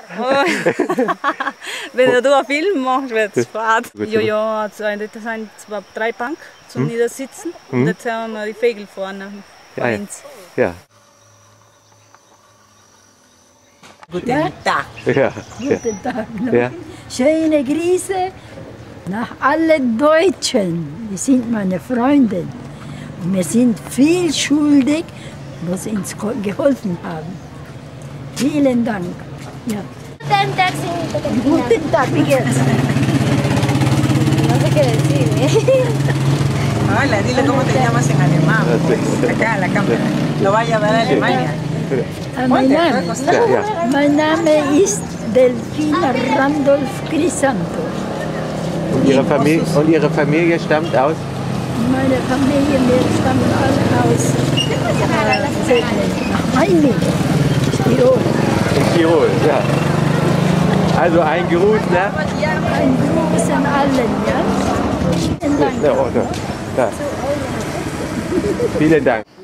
Wenn du einen Film machst, wird es Spaß. Ja, das sind zwar 3 Banken zum Niedersitzen und jetzt haben wir die Vögel vorne. Ja. Guten Tag. Ja. Guten Tag. Ja. Schöne Grüße nach allen Deutschen. Die sind meine Freunde. Und wir sind viel schuldig, was sie uns geholfen haben. Vielen Dank. Ja. Guten Tag, señorita Cristina. Guten Tag, wie geht's? No sé qué decir. Hola, dile cómo te llamas en alemán. Pues, acá en la cámara. Lo vaya a ver a Alemania. Mein Name ist Delfina Randolph Crisanto. Und Ihre Familie stammt aus? Meine Familie, wir stammen alle aus Heimweg, Tirol. In Tirol, ja. Also ein Gruß, ne? Ein Gruß an allen, ja? Vielen Dank. Ja. Vielen Dank.